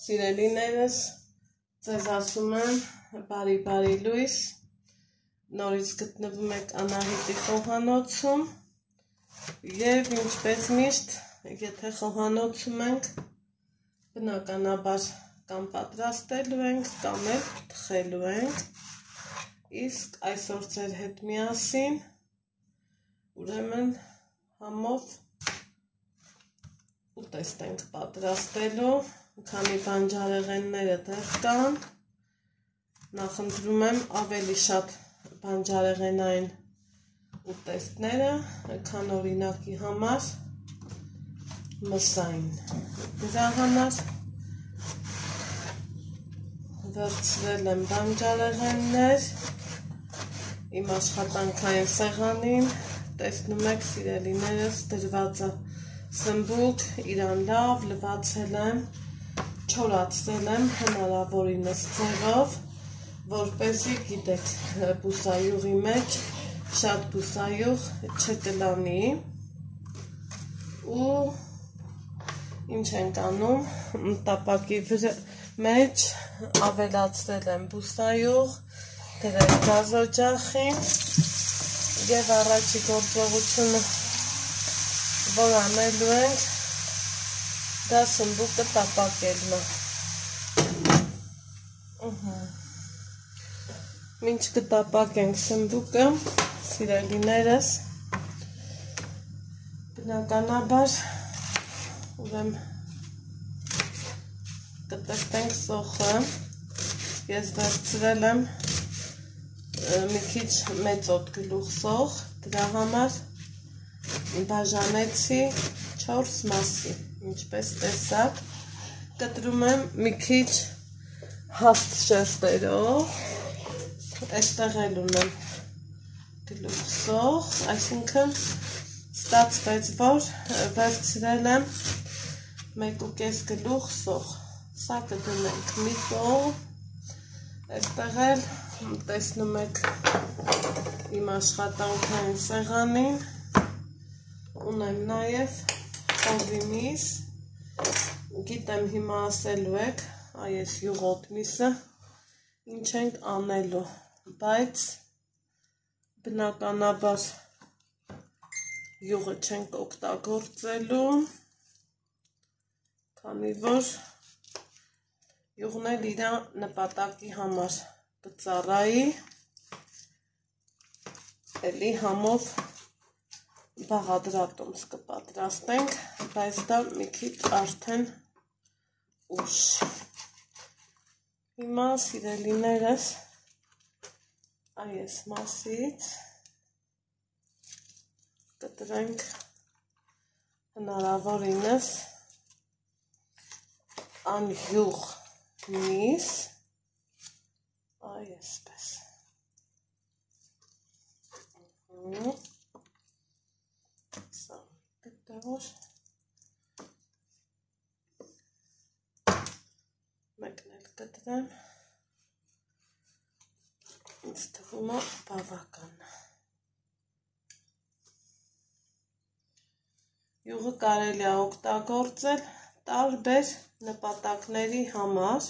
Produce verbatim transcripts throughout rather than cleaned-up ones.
Սիրելիներս, ձեզ ասում եմ բարի բարի լույս, նորից գտնվում եք Անահիտի խոհանոցում և ինչպես միշտ, եթե խոհանոցում ենք, բնականաբար կամ պատրաստելու ենք, կամ էլ թխելու ենք, իսկ այսօր ձեր հետ միասին, ուրեմն համով ուտեստ ենք պատրաստելու, քանի բանջարեղենները դեռ կան, նախընտրում եմ ավելի շատ բանջարեղենային ուտեստները, քան օրինակի համար մսային։ Դրա համար վերցրել եմ բանջարեղեններ, իմ աշխատանքային սեղանին, տեսնում եք սիրելիներս, դրված է սմբուկ, իրան լավ լվացել եմ, չորացրել եմ հնարավորինս ձևով, որպեսզի գիտեք բուսայուղի մեջ շատ բուսայուղ չկլանի ու ինչ ենք անում, տապակի մեջ ավելացրել եմ բուսայուղ, դրել գազօջախին և առաջի գործողությունը, որ անելու ենք, դա սմբուկը տապակելն է։ Մինչ կտապակենք սմբուկը, սիրելիներս, բնականաբար, ուրեմն կտրտենք սոխը, ես վերցրել եմ մի քիչ մեծոտ գլուխ սոխ, դրա համար բաժանեցի չորս մասի, ինչպես տեսակ, կտրում եմ մի քիչ հաստ շերտերով, այստեղ էլ ունեմ գլուխ սոխ, այսինքն ստացվեց, որ վերցրել եմ մեկ ու կես գլուխ սոխ, սա կդնենք մի կողմ, այստեղ էլ տեսնում եք իմ աշխատանքային սեղանին, ունեմ նաև խոզի միս, գիտեմ հիմա ասելու եք, այս յուղոտ միսը, ինչ ենք անելու, բայց բնականաբար յուղը չենք օգտագործելու, քանի որ յուղն էլ իր նպատակի համար կծառայի, էլի համով բաղադրատոմս կպատրաստենք, բայց դա մի քիչ արդեն ուշ։ Հիմա սիրելիներս այս մասից կտրենք հնարավորինս անյուղ միս, այսպես։ Սա գտավոր մեկն էլ կտրեմ, ինձ թվում է բավական։ Յուղը կարելի է օգտագործել տարբեր նպատակների համար,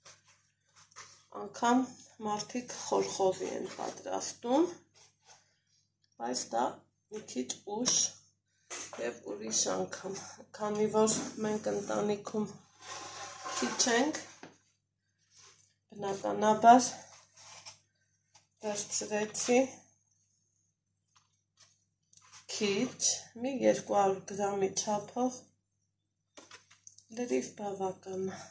անգամ մարդիկ խորխոզի են պատրաստում, բայց դա մի քիչ ուշ և ուրիշ անգամ, քանի որ մենք ընտանիքում քիչ ենք, բնականաբար վերցրեցի քիչ, մի երկու հարյուր գրամի չափով, լրիվ բավական է,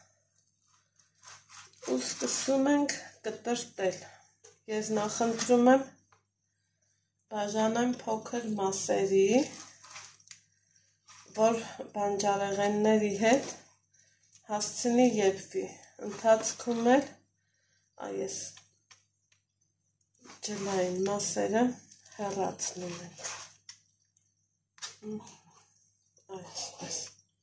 ու սկսում ենք կտրտել, ես նախընտրում եմ բաժանեմ փոքր մասերի, որ բանջարեղենների հետ հասցնի եփվի, ընթացքում էլ այս ջլային մասերը հեռացնում ենք, այսպես,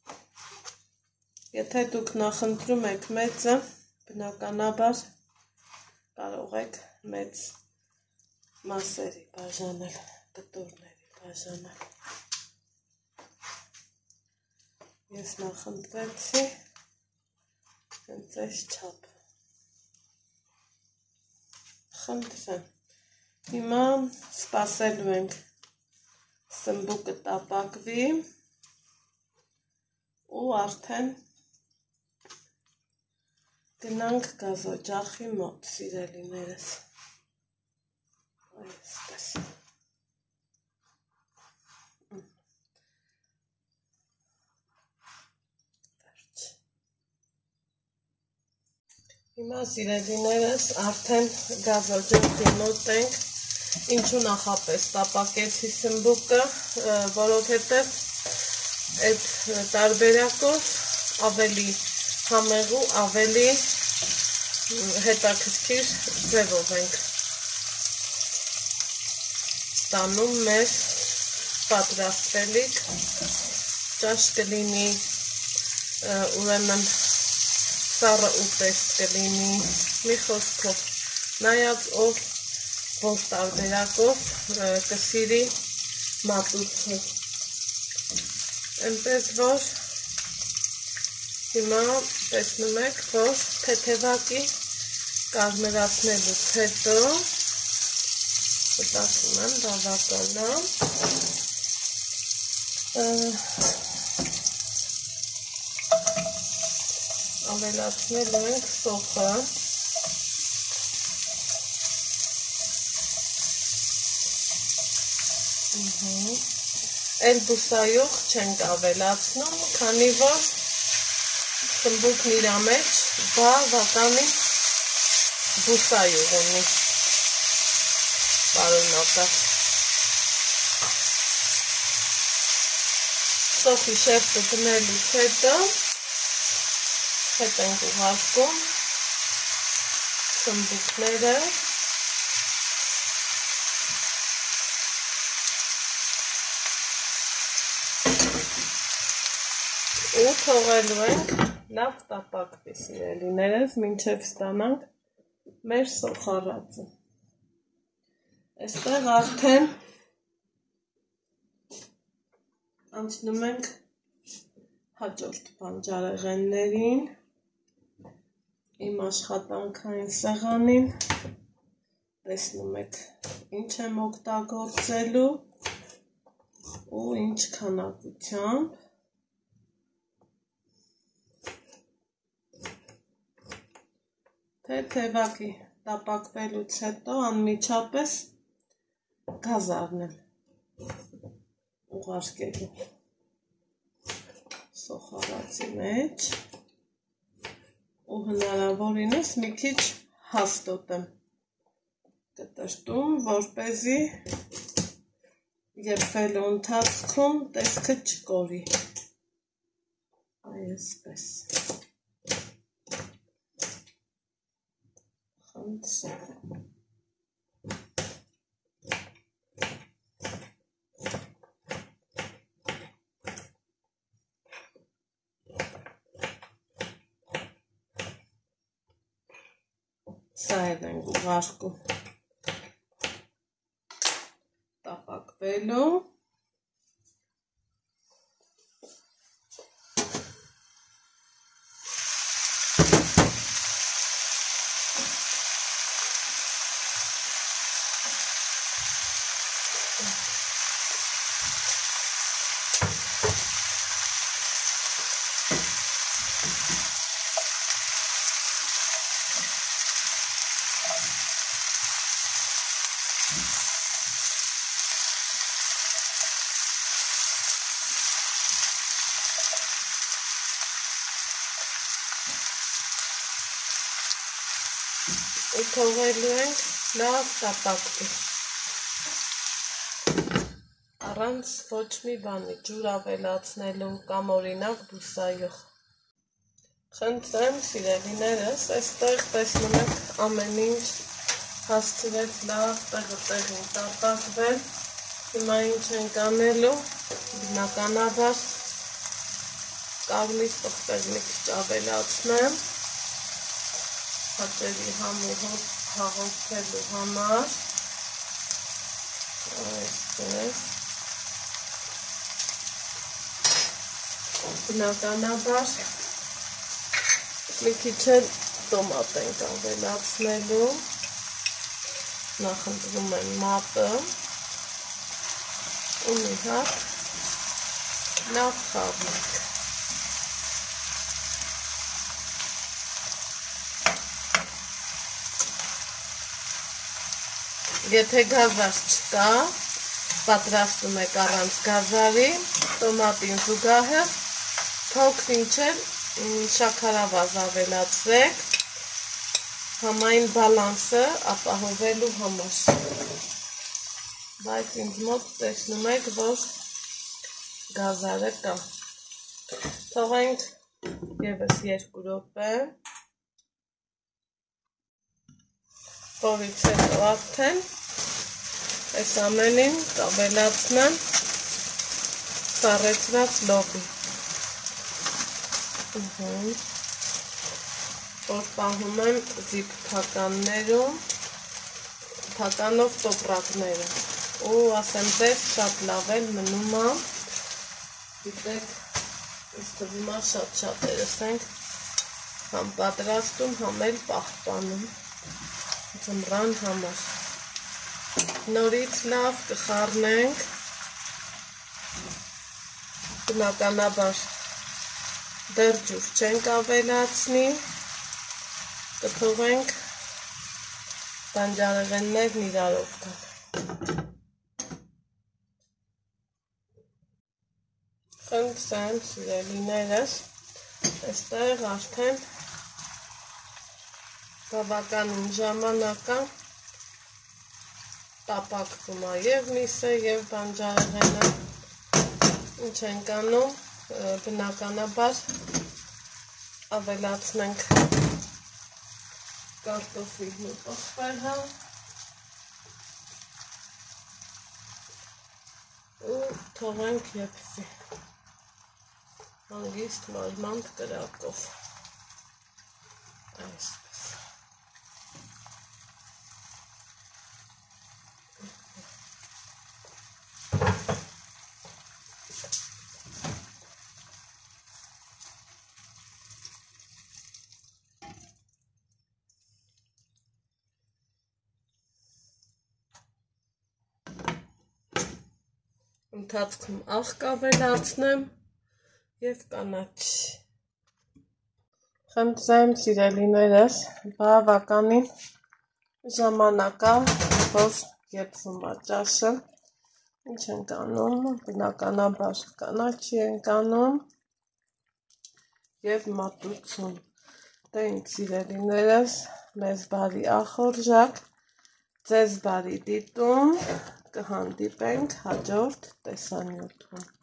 եթե դուք նախընտրում եք մեծը, բնականաբար կարող եք մեծ մասերի բաժանել, կտորների բաժանել, ես նախընտրեցի Հենց այս չափ։ Խնդրեմ։ Հիմա սպասելու ենք սմբուկը տապակվի ու արդեն գնանք գազօջախի մոտ, սիրելիներս։ Այսպես։ Հիմա սիրելիներս արդեն գազօջախի մոտ ենք, ինչու նախապես տապակեցի սմբուկը, որովհետև այդ տարբերակով ավելի համեղ ու ավելի հետաքրքիր ձևով ենք ստանում մեր պատրաստվելիք, ճաշ կլինի, ուրեմն սառը ուտեստ կլինի, մի խոսքով, նայած ով որ տարբերակով կսիրի մատուցը։ Այնպես որ հիմա տեսնում եք, որ թեթևակի կարմրացնելուց հետո մտածում եմ բավական է ավելացնելու ենք սոխը, էլ բուսայող չենք ավելացնում, քանի որ սմբուկն իր մեջ բավականին բուսայող ունի, պարունակած։ Սոխի շերտը դնելուց հետո հետ ենք ուղարկում սմբուկները ու թողելու ենք լավ տապակվի, սիրելիներս, մինչև ստանանք մեր սոխառածը։ Այստեղ արդեն անցնում ենք հաջորդ բանջարեղեններին, իմ աշխատանքային սեղանին, տեսնում եք ինչ եմ օգտագործելու ու ինչ քանակությամբ։ Թեթևակի տապակվելուց հետո անմիջապես գազ առնեմ ուղարկելու սոխառածի մեջ ու հնարավորինս մի քիչ հաստոտեմ կտրտում, որպեսզի եփվելու ընթացքում տեսքը չկորի։ Այսպես։ Խնդրեմ։ Սա էլ ենք ուղարկում տապակվելու։ ու թողելու ենք լավ տապակվի, առանց ոչ մի բանի, ջուր ավելացնելու կամ օրինակ բուսայող։ Խնդրեմ սիրելիներս, այստեղ տեսնում եք ամեն ինչ հասցրեց լավ տեղը տեղին տապակվել։ Հիմա ինչ ենք անելու, բնականաբար կարմիր պղպեղ մի քիչ ավելացնեմ հաճելի համուհով հաղորդելու համար, այսպես, բնականաբար Մի քիչ էլ տոմատ ենք ավելացնելու, նախընտրում եմ մատը ու մի հատ լավ խառնենք։ Եթե գազար չկա, պատրաստում եք առանց գազարի, տոմատին զուգահեռ փոքր-ինչ էլ շաքարավազ ավելացրեք, համային բալանսը ապահովելու համար։ Բայց ինձ մոտ տեսնում եք, որ գազարը կա։ Թողենք ևս երկու րոպե։ Փորից հետո արդեն այս ամենին կավելացնեմ սառեցրած լոբի։ Որ պահում եմ զիպ փականներում, փականով տոպրակները։ Ու ասեմ ձեզ շատ լավ էլ մնում է։ Գիտեք, ինձ թվում է շատ շատերս ենք համ պատրաստում, համ էլ պահպանում ձմռան համար։ Նորից լավ կխառնենք, բնականաբար դեռ ջուր չենք ավելացնի, կթողենք բանջարեղեններն իրարով գան։ Խնդրեմ սիրելիներս, այստեղ արդեն բավականին ժամանակ է տապակվում է և միսը, և բանջարեղենը։ Ինչ ենք անում, բնականաբար ավելացնենք կարտոֆիլն ու պղպեղը ու թողենք եփվի հանգիստ մարմանդ կրակով։ Այսպես։ Ընթացքում աղ կավելացնեմ և կանաչ։ Խնդրեմ սիրելիներս, բավականին ժամանակ է, որ եփվում է ճաշը։ Ինչ ենք անում, բնականաբար կանաչի ենք անում և մատուցում։ Դե ինձ սիրելիներս, մեզ բարի ախորժակ, ձեզ բարի դիտում, կհանդիպենք հաջորդ տեսանյութում։